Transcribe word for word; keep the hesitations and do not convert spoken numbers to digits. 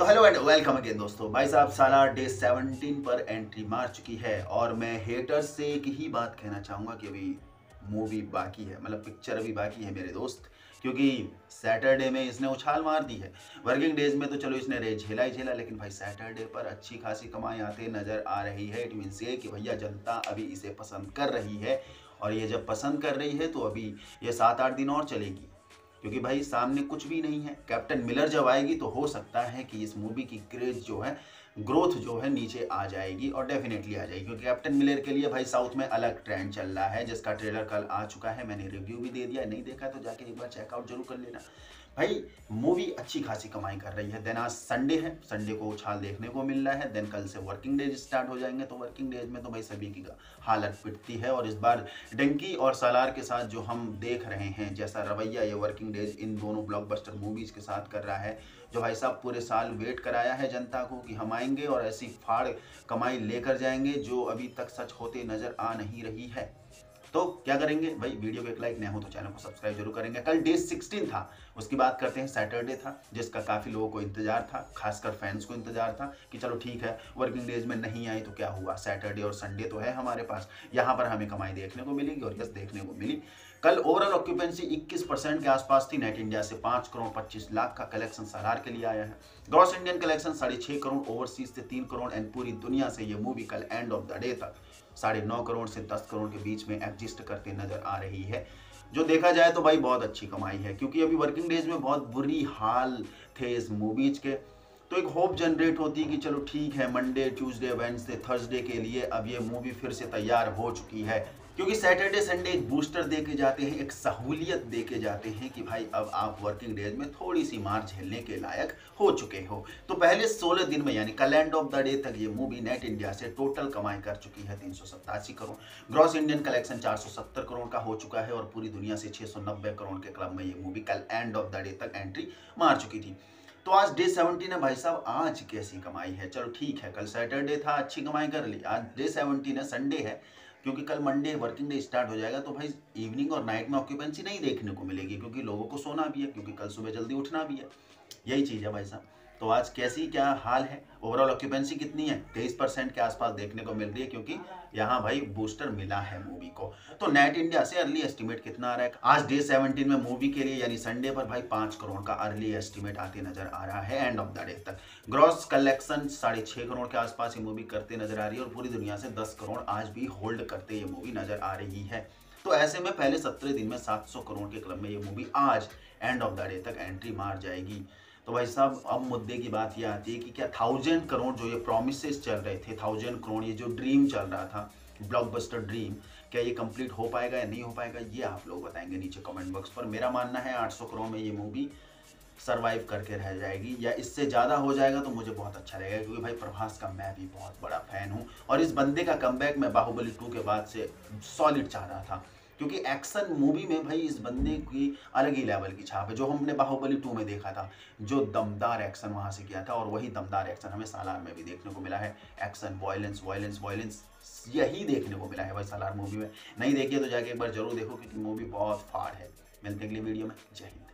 तो hello and welcome again दोस्तों। भाई साहब सालार डे सेवनटीन पर एंट्री मार चुकी है और मैं हेटर्स से एक ही बात कहना चाहूँगा कि अभी मूवी बाकी है, मतलब पिक्चर अभी बाकी है मेरे दोस्त, क्योंकि सैटरडे में इसने उछाल मार दी है। वर्किंग डेज में तो चलो इसने रे झेला ही झेला, लेकिन भाई सैटरडे पर अच्छी खासी कमाई आते नज़र आ रही है। इट मीन्स ये कि भैया जनता अभी इसे पसंद कर रही है, और ये जब पसंद कर रही है तो अभी ये सात आठ दिन और चलेगी, क्योंकि भाई सामने कुछ भी नहीं है। कैप्टन मिलर जब आएगी तो हो सकता है कि इस मूवी की क्रेज जो है, ग्रोथ जो है नीचे आ जाएगी, और डेफिनेटली आ जाएगी, क्योंकि कैप्टन मिलर के लिए भाई साउथ में अलग ट्रेंड चल रहा है, जिसका ट्रेलर कल आ चुका है। मैंने रिव्यू भी दे दिया, नहीं देखा तो जाके एक बार चेकआउट जरूर कर लेना। भाई मूवी अच्छी खासी कमाई कर रही है। देन आज संडे है, संडे को उछाल देखने को मिल रहा है। देन कल से वर्किंग डेज स्टार्ट हो जाएंगे, तो वर्किंग डेज में तो भाई सभी की हालत पिटती है। और इस बार डंकी और सालार के साथ जो हम देख रहे हैं, जैसा रवैया ये वर्किंग डेज इन दोनों ब्लॉकबस्टर मूवीज के साथ कर रहा है, जो भाई साहब पूरे साल वेट कराया है जनता को कि हम आएंगे और ऐसी फाड़ कमाई लेकर जाएंगे जो अभी तक सच होते नजर आ नहीं रही है। तो क्या करेंगे भाई, वीडियो को एक लाइक, नया हो तो चैनल को सब्सक्राइब जरूर करेंगे। कल डे सिक्सटीन था, उसकी बात करते हैं। सैटरडे था जिसका काफ़ी लोगों को इंतजार था, खासकर फैंस को इंतजार था कि चलो ठीक है वर्किंग डेज में नहीं आई तो क्या हुआ, सैटरडे और संडे तो है हमारे पास, यहाँ पर हमें कमाई देखने को मिलेगी। और यस, देखने को मिली। कल ओवरऑल ऑक्यूपेंसी इक्कीस परसेंट के आसपास थी। नेट इंडिया से पाँच करोड़ पच्चीस लाख का कलेक्शन सालार के लिए आया है। ग्रॉस इंडियन कलेक्शन साढ़े छः करोड़, ओवरसीज से तीन करोड़, एंड पूरी दुनिया से ये मूवी कल एंड ऑफ द डे तक साढ़े नौ करोड़ से दस करोड़ के बीच में एग्जिस्ट करते नजर आ रही है। जो देखा जाए तो भाई बहुत अच्छी कमाई है, क्योंकि अभी वर्किंग डेज में बहुत बुरी हाल थे इस मूवीज के। तो एक होप जनरेट होती है कि चलो ठीक है, मंडे ट्यूसडे वेडनेसडे थर्सडे के लिए अब ये मूवी फिर से तैयार हो चुकी है, क्योंकि सैटरडे संडे एक बूस्टर दे के जाते हैं, एक सहूलियत दे के जाते हैं कि भाई अब आप वर्किंग डेज में थोड़ी सी मार झेलने के लायक हो चुके हो। तो पहले सोलह दिन में यानी कल एंड ऑफ द डे तक ये मूवी नेट इंडिया से टोटल कमाई कर चुकी है तीन सौ सत्तासी करोड़। ग्रॉस इंडियन कलेक्शन चार सौ सत्तर करोड़ का हो चुका है, और पूरी दुनिया से छह सौ नब्बे करोड़ के क्लब में ये मूवी कल एंड ऑफ द डे तक एंट्री मार चुकी थी। तो आज डे सेवनटीन है भाई साहब, आज कैसी कमाई है। चलो ठीक है, कल सैटरडे था, अच्छी कमाई कर ली। आज डे सेवनटीन है, संडे है, क्योंकि कल मंडे वर्किंग डे स्टार्ट हो जाएगा, तो भाई इवनिंग और नाइट में ऑक्यूपेंसी नहीं देखने को मिलेगी, क्योंकि लोगों को सोना भी है, क्योंकि कल सुबह जल्दी उठना भी है। यही चीज़ है भाई साहब। तो आज कैसी क्या हाल है, ओवरऑल ऑक्यूपेंसी कितनी है, तेईस परसेंट के आसपास देखने को मिल रही है, क्योंकि यहाँ भाई बूस्टर मिला है मूवी को। तो नेट इंडिया से अर्ली एस्टिमेट कितना आ रहा है आज डे सेवनटीन में मूवी के लिए, यानी संडे पर भाई पाँच करोड़ का अर्ली एस्टिमेट आते नजर आ रहा है एंड ऑफ द डे तक। ग्रॉस कलेक्शन साढ़े छः करोड़ के आसपास ये मूवी करते नजर आ रही है, और पूरी दुनिया से दस करोड़ आज भी होल्ड करते ये मूवी नजर आ रही है। तो ऐसे में पहले सत्रह दिन में सात सौ करोड़ के क्लब में ये मूवी आज एंड ऑफ द डे तक एंट्री मार जाएगी। तो भाई साहब अब मुद्दे की बात ये आती है कि क्या थाउजेंड करोड़ जो ये प्रोमिसेस चल रहे थे, थाउजेंड करोड़ ये जो ड्रीम चल रहा था, ब्लॉकबस्टर ड्रीम, क्या ये कंप्लीट हो पाएगा या नहीं हो पाएगा, ये आप लोग बताएंगे नीचे कमेंट बॉक्स पर। मेरा मानना है आठ सौ करोड़ में ये मूवी सरवाइव करके रह जाएगी, या इससे ज़्यादा हो जाएगा तो मुझे बहुत अच्छा रहेगा, क्योंकि भाई प्रभास का मैं भी बहुत बड़ा फैन हूँ, और इस बंदे का कमबैक मैं बाहुबली टू के बाद से सॉलिड चाह रहा था, क्योंकि एक्शन मूवी में भाई इस बंदे की अलग ही लेवल की छाप है। जो हमने बाहुबली टू में देखा था, जो दमदार एक्शन वहाँ से किया था, और वही दमदार एक्शन हमें सालार में भी देखने को मिला है। एक्शन, वायलेंस वायलेंस वायलेंस यही देखने को मिला है भाई सालार मूवी में। नहीं देखिए तो जाके एक बार जरूर देखो, क्योंकि मूवी बहुत फाड़ है। मिलते हैं अगली वीडियो में। जय हिंद।